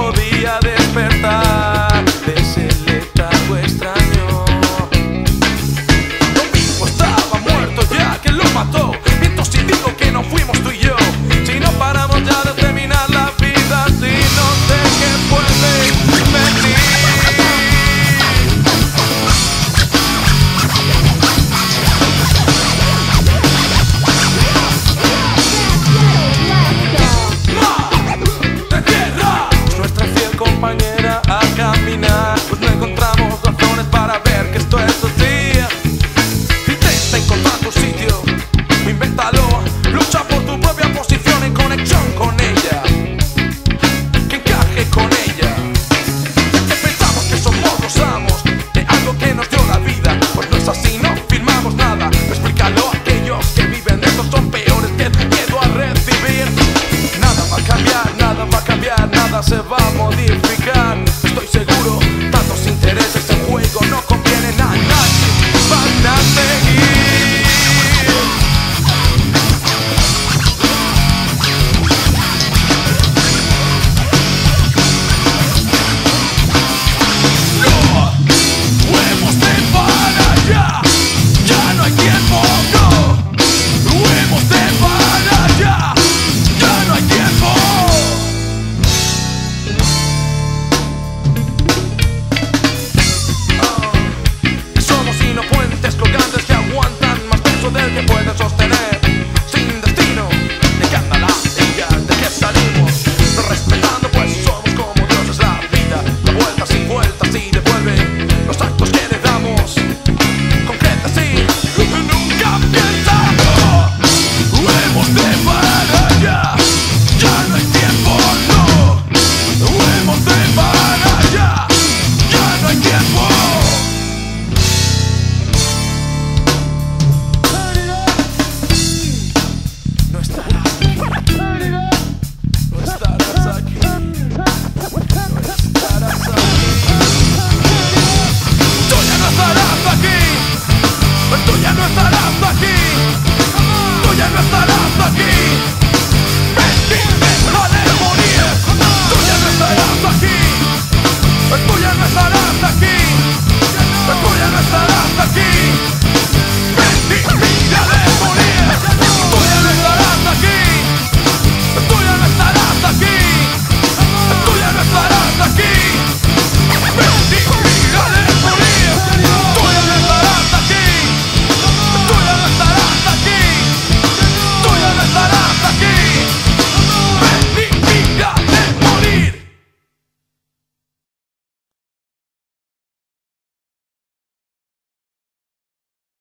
podía despertar de ese letargo extraño. Lo mismo estaba muerto ya, ¿quién lo mató? Miento si digo que no fuimos tú y yo. Si no paramos ya de terminar la vida, si no sé qué puede venir. Compañera a caminar, pues no encontramos razones para ver que esto es así. Intenta encontrar tu sitio, invéntalo, lucha por tu propia posición en conexión con ella, que encaje con ella. Ya que pensamos que somos los amos de algo que nos dio la vida, pues no es así, no firmamos nada. Explícalo a aquellos que viven de esto, son peores que el miedo a recibir. Nada va a cambiar, nada va a cambiar, nada se va a morir.